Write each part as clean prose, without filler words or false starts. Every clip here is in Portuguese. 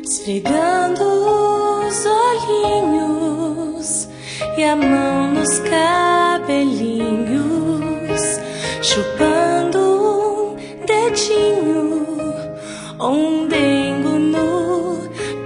esfregando os olhinhos e a mão nos cabelinhos, chupando um dedinho ou um dengo no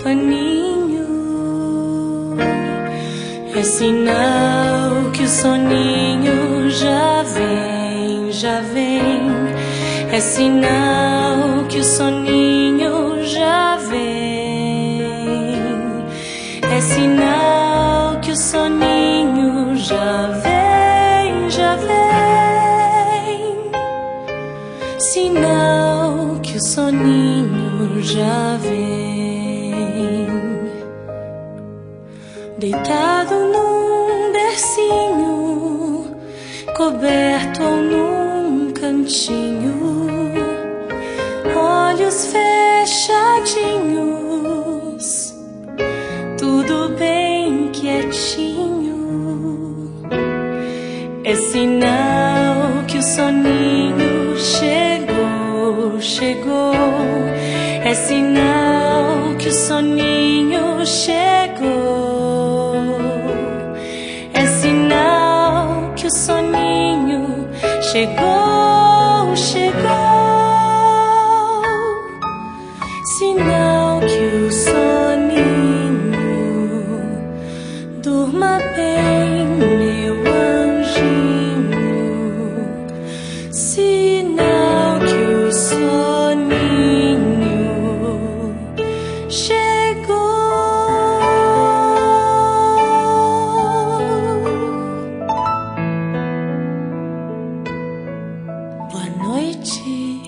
paninho. É sinal que o soninho já vem, já vem. É sinal que o soninho já vem. É sinal que o soninho já vem, já vem. Sinal que o soninho já vem. Deitado num bercinho, coberto ou num cantinho, olhos fechadinhos, tudo bem quietinho. É sinal que o soninho chegou, chegou. É sinal que o soninho chegou. É sinal que o soninho chegou, chegou. Sinal que o soninho durma bem, meu anjinho. Sinal que o soninho chegou. Boa noite.